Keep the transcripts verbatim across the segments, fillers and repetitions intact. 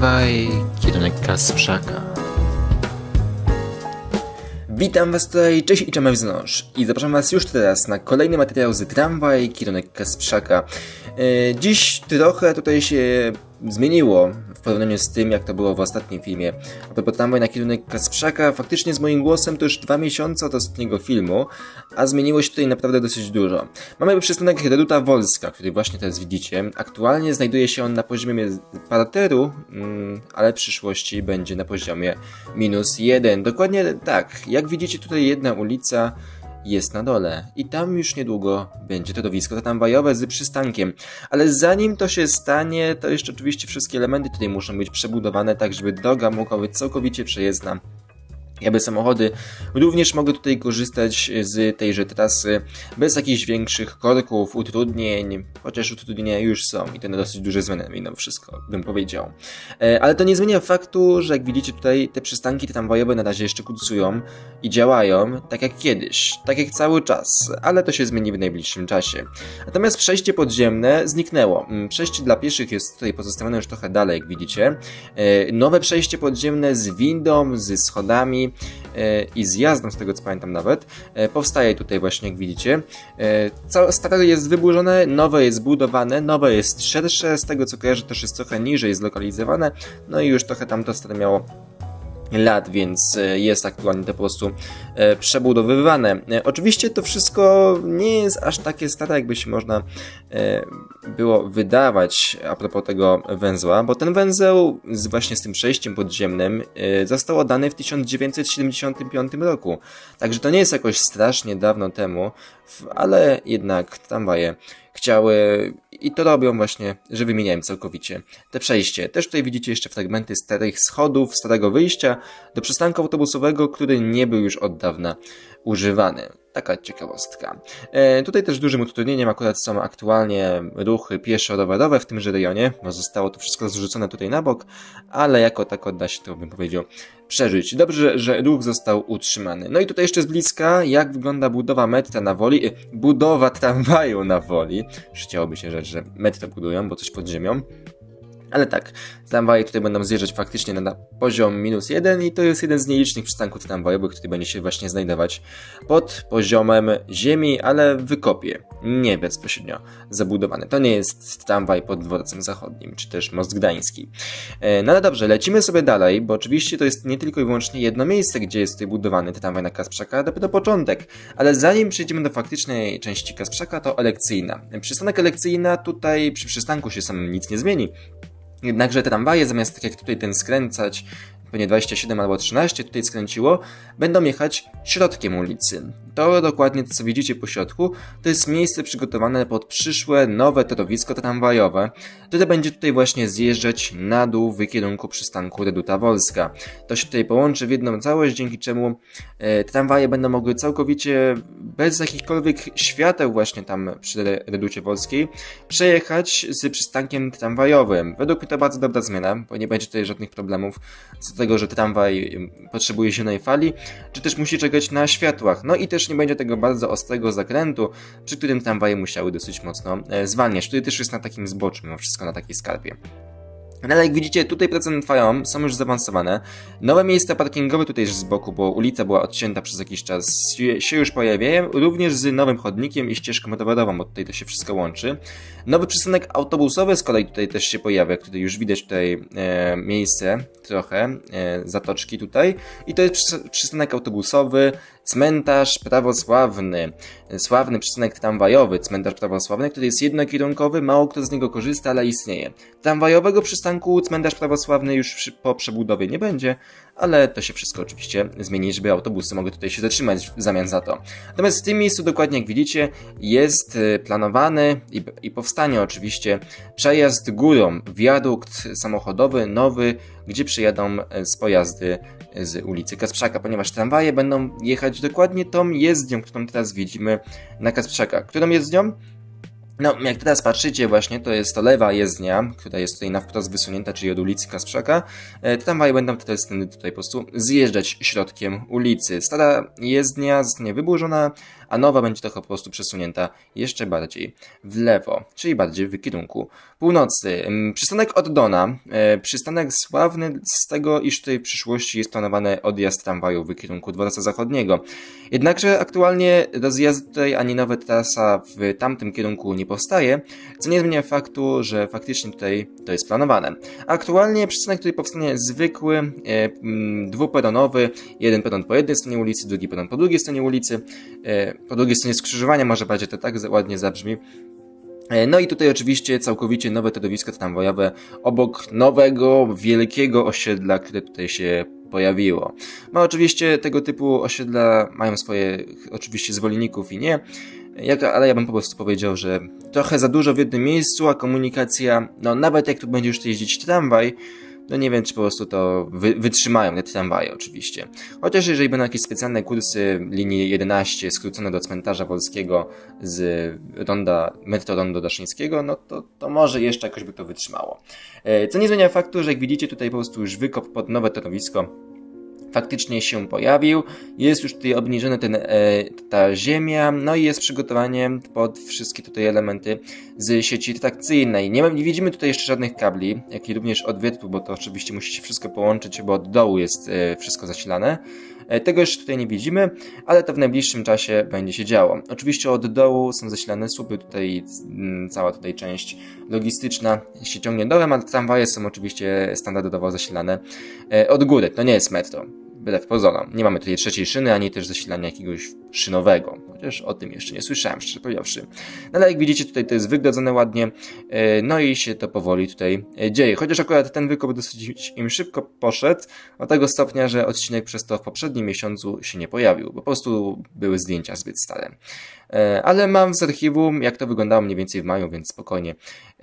Tramwaj, kierunek Kasprzaka. Witam was tutaj, cześć i cześć wznosz i zapraszam was już teraz na kolejny materiał z Tramwaj, kierunek Kasprzaka. Yy, dziś trochę tutaj się zmieniło w porównaniu z tym, jak to było w ostatnim filmie. A propos Tramwaj na kierunek Kasprzaka, faktycznie z moim głosem to już dwa miesiące od ostatniego filmu, a zmieniło się tutaj naprawdę dosyć dużo. Mamy przystanek Reduta Wolska, który właśnie teraz widzicie. Aktualnie znajduje się on na poziomie parteru, mm, ale w przyszłości będzie na poziomie minus jeden. Dokładnie tak, jak widzicie tutaj jedna ulica jest na dole i tam już niedługo będzie torowisko tramwajowe z przystankiem. Ale zanim to się stanie, to jeszcze oczywiście wszystkie elementy tutaj muszą być przebudowane tak, żeby droga mogła być całkowicie przejezdna. Aby samochody również mogły tutaj korzystać z tejże trasy bez jakichś większych korków, utrudnień, chociaż utrudnienia już są i to na dosyć duże zmiany mimo wszystko, bym powiedział. Ale to nie zmienia faktu, że jak widzicie tutaj te przystanki tramwajowe na razie jeszcze kursują i działają tak jak kiedyś, tak jak cały czas, ale to się zmieni w najbliższym czasie. Natomiast przejście podziemne zniknęło. Przejście dla pieszych jest tutaj pozostawione już trochę dalej, jak widzicie. Nowe przejście podziemne z windą, z schodami i z jazdą, z tego co pamiętam nawet, powstaje tutaj właśnie, jak widzicie. Całe stare jest wyburzone, nowe jest budowane, nowe jest szersze, z tego co kojarzę też jest trochę niżej zlokalizowane, no i już trochę tam to stare miało lat, więc jest aktualnie to po prostu e, przebudowywane. E, oczywiście to wszystko nie jest aż takie stare, jakby się można e, było wydawać a propos tego węzła, bo ten węzeł z, właśnie z tym przejściem podziemnym e, został oddany w tysiąc dziewięćset siedemdziesiątym piątym roku. Także to nie jest jakoś strasznie dawno temu, ale jednak tramwaje chciały i to robią właśnie, że wymieniałem całkowicie te przejście. Też tutaj widzicie jeszcze fragmenty starych schodów, starego wyjścia do przystanku autobusowego, który nie był już od dawna używany. Taka ciekawostka. E, tutaj też dużym utrudnieniem akurat są aktualnie ruchy pieszo-rowerowe w tymże rejonie, bo zostało to wszystko zrzucone tutaj na bok, ale jako tako da się to, bym powiedział, przeżyć. Dobrze, że ruch został utrzymany. No i tutaj jeszcze z bliska, jak wygląda budowa metra na Woli, e, budowa tramwaju na Woli. Chciałoby się rzec, że metro budują, bo coś pod ziemią. Ale tak, tramwaje tutaj będą zjeżdżać faktycznie na poziom minus jeden i to jest jeden z nielicznych przystanków tramwajowych, który będzie się właśnie znajdować pod poziomem ziemi, ale w wykopie, nie bezpośrednio zabudowany. To nie jest tramwaj pod dworcem zachodnim, czy też most gdański. No ale dobrze, lecimy sobie dalej, bo oczywiście to jest nie tylko i wyłącznie jedno miejsce, gdzie jest tutaj budowany tramwaj na Kasprzaka, dopiero początek. Ale zanim przejdziemy do faktycznej części Kasprzaka, to elekcyjna. Przystanek elekcyjna tutaj przy przystanku się samym nic nie zmieni. Jednakże tramwaje, zamiast tak jak tutaj ten skręcać, pewnie dwadzieścia siedem albo trzynaście tutaj skręciło, będą jechać środkiem ulicy. To dokładnie to, co widzicie po środku, to jest miejsce przygotowane pod przyszłe, nowe torowisko tramwajowe, które będzie tutaj właśnie zjeżdżać na dół w kierunku przystanku Reduta Wolska. To się tutaj połączy w jedną całość, dzięki czemu e, tramwaje będą mogły całkowicie bez jakichkolwiek świateł właśnie tam przy Reducie Wolskiej przejechać z przystankiem tramwajowym. Według mnie to bardzo dobra zmiana, bo nie będzie tutaj żadnych problemów co do tego, że tramwaj potrzebuje zielonej fali, czy też musi czekać na światłach. No i też nie będzie tego bardzo ostrego zakrętu, przy którym tramwaje musiały dosyć mocno e, zwalniać. Tutaj też jest na takim zboczu, mimo wszystko na takiej skarpie. No ale jak widzicie, tutaj prace trwają, są już zaawansowane. Nowe miejsca parkingowe tutaj już z boku, bo ulica była odcięta przez jakiś czas, się już pojawiają, również z nowym chodnikiem i ścieżką rowerową, bo tutaj to się wszystko łączy. Nowy przystanek autobusowy z kolei tutaj też się pojawia, który już widać tutaj e, miejsce trochę, e, zatoczki tutaj. I to jest przystanek autobusowy, cmentarz prawosławny, sławny przystanek tramwajowy, cmentarz prawosławny, który jest jednokierunkowy, mało kto z niego korzysta, ale istnieje. Tramwajowego przystanku cmentarz prawosławny już po przebudowie nie będzie, ale to się wszystko oczywiście zmieni, żeby autobusy mogły tutaj się zatrzymać w zamian za to. Natomiast w tym miejscu, dokładnie jak widzicie, jest planowany i, i powstanie oczywiście przejazd górą, wiadukt samochodowy nowy, gdzie przyjadą z pojazdy z ulicy Kasprzaka, ponieważ tramwaje będą jechać dokładnie tą jezdnią, którą teraz widzimy na Kasprzaka. Którą jezdnią? No, jak teraz patrzycie właśnie, to jest to lewa jezdnia, która jest tutaj na wprost wysunięta, czyli od ulicy Kasprzaka. Te tramwaje będą tutaj, tutaj po prostu zjeżdżać środkiem ulicy. Stara jezdnia zostanie wyburzona, a nowa będzie trochę po prostu przesunięta jeszcze bardziej w lewo, czyli bardziej w kierunku północy. Przystanek od Dona, przystanek sławny z tego, iż tutaj w przyszłości jest planowany odjazd tramwaju w kierunku dworca zachodniego. Jednakże aktualnie rozjazd tutaj ani nowa trasa w tamtym kierunku nie powstaje, co nie zmienia faktu, że faktycznie tutaj to jest planowane. Aktualnie przystanek tutaj powstanie zwykły, e, dwuperonowy, jeden peron po jednej stronie ulicy, drugi peron po drugiej stronie ulicy, e, po drugiej stronie skrzyżowania, może bardziej to tak ładnie zabrzmi. No i tutaj oczywiście całkowicie nowe torowisko tramwajowe obok nowego, wielkiego osiedla, które tutaj się pojawiło. No oczywiście tego typu osiedla mają swoje oczywiście zwolenników i nie, jak, ale ja bym po prostu powiedział, że trochę za dużo w jednym miejscu, a komunikacja, no nawet jak tu będzie już jeździć tramwaj, no nie wiem, czy po prostu to wy, wytrzymają te tramwaje oczywiście. Chociaż jeżeli będą jakieś specjalne kursy linii jedenaście skrócone do cmentarza wolskiego z ronda, metro Rondo Daszyńskiego, no to, to może jeszcze jakoś by to wytrzymało. Co nie zmienia faktu, że jak widzicie tutaj po prostu już wykop pod nowe torowisko faktycznie się pojawił, jest już tutaj obniżona ten, e, ta ziemia, no i jest przygotowanie pod wszystkie tutaj elementy z sieci trakcyjnej. Nie, nie widzimy tutaj jeszcze żadnych kabli, jak i również od wiertła, bo to oczywiście musi się wszystko połączyć, bo od dołu jest e, wszystko zasilane. E, tego jeszcze tutaj nie widzimy, ale to w najbliższym czasie będzie się działo. Oczywiście od dołu są zasilane słupy, tutaj m, cała tutaj część logistyczna się ciągnie dołem, ale tramwaje są oczywiście standardowo zasilane e, od góry. To nie jest metro. Wbrew pozorom. Nie mamy tutaj trzeciej szyny, ani też zasilania jakiegoś szynowego. Chociaż o tym jeszcze nie słyszałem, szczerze powiedziawszy. No ale jak widzicie, tutaj to jest wygrodzone ładnie. No i się to powoli tutaj dzieje. Chociaż akurat ten wykop dosyć im szybko poszedł. Do tego stopnia, że odcinek przez to w poprzednim miesiącu się nie pojawił. Bo po prostu były zdjęcia zbyt stare. Ale mam z archiwum, jak to wyglądało mniej więcej w maju, więc spokojnie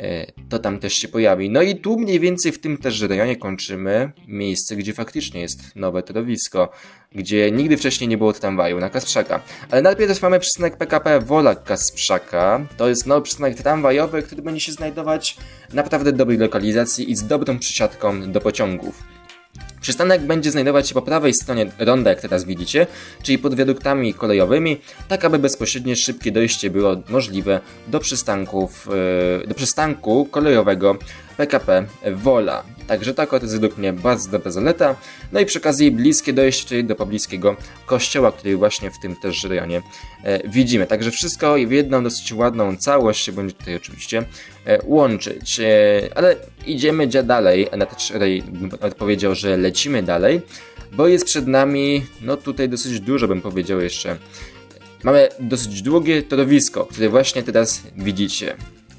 to tam też się pojawi. No i tu mniej więcej w tym też rejonie kończymy miejsce, gdzie faktycznie jest nowe torowisko, gdzie nigdy wcześniej nie było tramwaju na Kasprzaka. Ale najpierw mamy przystanek P K P Wola Kasprzaka. To jest nowy przystanek tramwajowy, który będzie się znajdować w naprawdę dobrej lokalizacji i z dobrą przysiadką do pociągów. Przystanek będzie znajdować się po prawej stronie ronda, jak teraz widzicie, czyli pod wiaduktami kolejowymi, tak aby bezpośrednie szybkie dojście było możliwe do przystanków, do przystanku kolejowego P K P Wola. Także tak, to jest według mnie bardzo dobra zaleta. No i przy okazji bliskie dojście do pobliskiego kościoła, który właśnie w tym też rejonie e, widzimy. Także wszystko w jedną dosyć ładną całość się będzie tutaj oczywiście e, łączyć. E, ale idziemy dalej, nawet powiedział, że lecimy dalej, bo jest przed nami, no tutaj dosyć dużo bym powiedział jeszcze. Mamy dosyć długie torowisko, które właśnie teraz widzicie.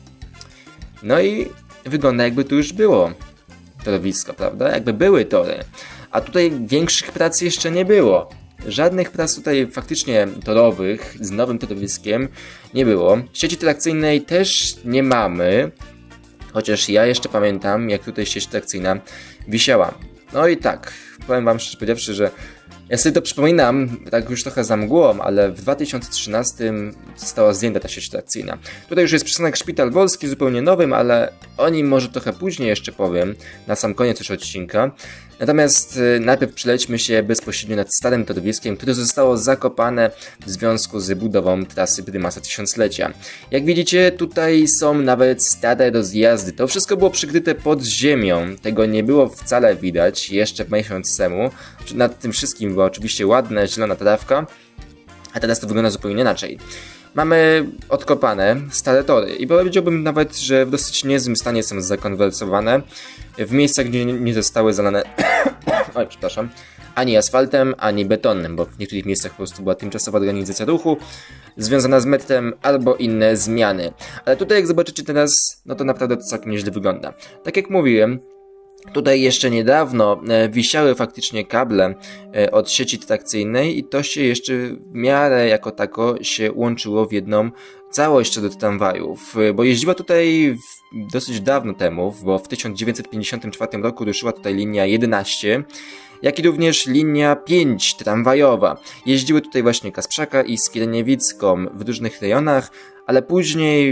No i wygląda jakby tu już było torowisko, prawda? Jakby były tory. A tutaj większych prac jeszcze nie było. Żadnych prac tutaj faktycznie torowych z nowym torowiskiem nie było. Sieci trakcyjnej też nie mamy. Chociaż ja jeszcze pamiętam, jak tutaj sieć trakcyjna wisiała. No i tak, powiem wam szczerze powiedziawszy, że ja sobie to przypominam, tak już trochę za mgłą, ale w dwa tysiące trzynastym została zdjęta ta sieć trakcyjna. Tutaj już jest przystanek Szpital Wolski, zupełnie nowym, ale o nim może trochę później jeszcze powiem, na sam koniec już odcinka. Natomiast y, najpierw przelećmy się bezpośrednio nad starym torowiskiem, które zostało zakopane w związku z budową trasy Prymasa Tysiąclecia. Jak widzicie, tutaj są nawet stare rozjazdy. To wszystko było przykryte pod ziemią. Tego nie było wcale widać jeszcze miesiąc temu. Nad tym wszystkim była oczywiście ładna, zielona trawka, a teraz to wygląda zupełnie inaczej. Mamy odkopane stare tory i powiedziałbym nawet, że w dosyć niezłym stanie są zakonwersowane w miejscach, gdzie nie zostały zalane oj, przepraszam, ani asfaltem, ani betonem, bo w niektórych miejscach po prostu była tymczasowa organizacja ruchu związana z metrem albo inne zmiany. Ale tutaj jak zobaczycie teraz, no to naprawdę to całkiem nieźle wygląda. Tak jak mówiłem, tutaj jeszcze niedawno e, wisiały faktycznie kable e, od sieci trakcyjnej i to się jeszcze w miarę jako tako się łączyło w jedną całość co do tramwajów, e, bo jeździła tutaj w, dosyć dawno temu, bo w tysiąc dziewięćset pięćdziesiątym czwartym roku ruszyła tutaj linia jedenaście, jak i również linia pięć tramwajowa. Jeździły tutaj właśnie Kasprzaka i Skierniewicką w różnych rejonach, ale później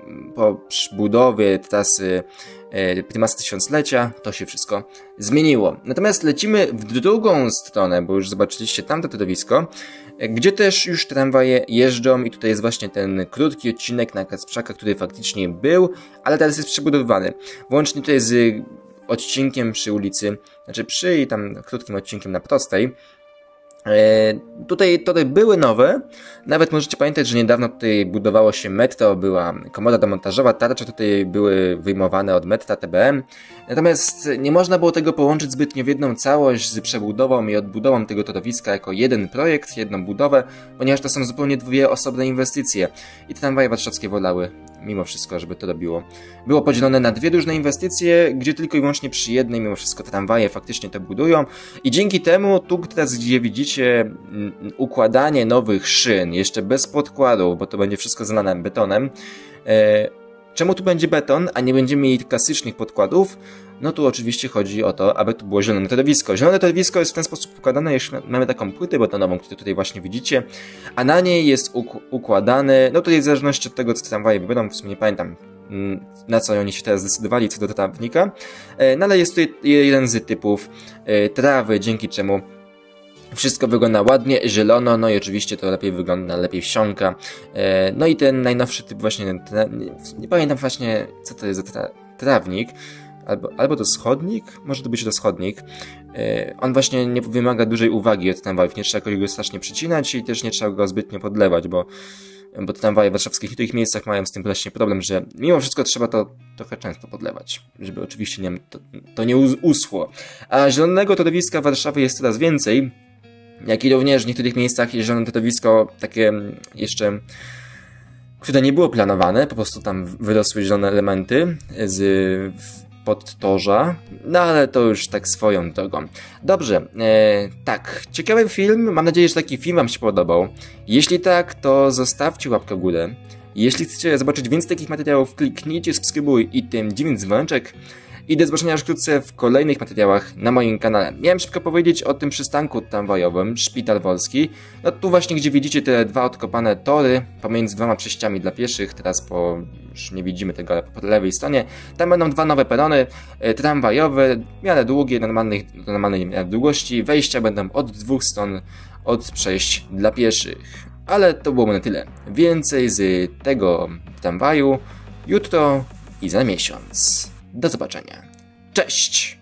po budowie trasy Prymasa Tysiąclecia to się wszystko zmieniło. Natomiast lecimy w drugą stronę, bo już zobaczyliście tamto torowisko, gdzie też już tramwaje jeżdżą i tutaj jest właśnie ten krótki odcinek na Kasprzaka, który faktycznie był, ale teraz jest przebudowywany. Włącznie tutaj z odcinkiem przy ulicy, znaczy przy i tam krótkim odcinkiem na Prostej. E, tutaj tory były nowe, nawet możecie pamiętać, że niedawno tutaj budowało się metro, była komora demontażowa, tarcze tutaj były wyjmowane od metra T B M, natomiast nie można było tego połączyć zbytnio w jedną całość z przebudową i odbudową tego torowiska jako jeden projekt, jedną budowę, ponieważ to są zupełnie dwie osobne inwestycje i tramwaje warszawskie wolały mimo wszystko, żeby to robiło. Było podzielone na dwie różne inwestycje, gdzie tylko i wyłącznie przy jednej mimo wszystko tramwaje faktycznie to budują i dzięki temu tu teraz gdzie widzicie układanie nowych szyn, jeszcze bez podkładów, bo to będzie wszystko zalane betonem. E, czemu tu będzie beton, a nie będziemy mieli klasycznych podkładów? No tu oczywiście chodzi o to, aby tu było zielone torowisko. Zielone torowisko jest w ten sposób układane, jeśli mamy taką płytę betonową, którą tutaj właśnie widzicie, a na niej jest uk układany, no tutaj w zależności od tego, co tramwaje wybiorą, w sumie nie pamiętam, na co oni się teraz zdecydowali co do trawnika, no ale jest tutaj jeden z typów trawy, dzięki czemu wszystko wygląda ładnie, zielono, no i oczywiście to lepiej wygląda, lepiej wsiąka. No i ten najnowszy typ właśnie, nie, nie pamiętam właśnie co to jest za tra trawnik, albo, albo to schodnik, może to być to schodnik. On właśnie nie wymaga dużej uwagi od tramwajów, nie trzeba go strasznie przycinać i też nie trzeba go zbytnio podlewać, bo bo te tramwaje warszawskie w niektórych miejscach mają z tym właśnie problem, że mimo wszystko trzeba to trochę często podlewać, żeby oczywiście nie, to, to nie uschło. A zielonego torowiska w Warszawie jest coraz więcej, jak i również w niektórych miejscach jest zielone torowisko takie jeszcze, które nie było planowane, po prostu tam wyrosły zielone elementy z podtorza, no ale to już tak swoją drogą. Dobrze, e, tak, ciekawy film, mam nadzieję, że taki film wam się podobał. Jeśli tak, to zostawcie łapkę w górę. Jeśli chcecie zobaczyć więcej takich materiałów, kliknijcie subskrybuj i tym dziewięć dzwoneczek. I do zobaczenia już wkrótce w kolejnych materiałach na moim kanale. Miałem szybko powiedzieć o tym przystanku tramwajowym, Szpital Wolski. No tu właśnie, gdzie widzicie te dwa odkopane tory pomiędzy dwoma przejściami dla pieszych, teraz po, już nie widzimy tego, ale po lewej stronie. Tam będą dwa nowe perony e, tramwajowe, w miarę długie, normalnej, normalnej długości. Wejścia będą od dwóch stron od przejść dla pieszych. Ale to było na tyle. Więcej z tego tramwaju jutro i za miesiąc. Do zobaczenia. Cześć!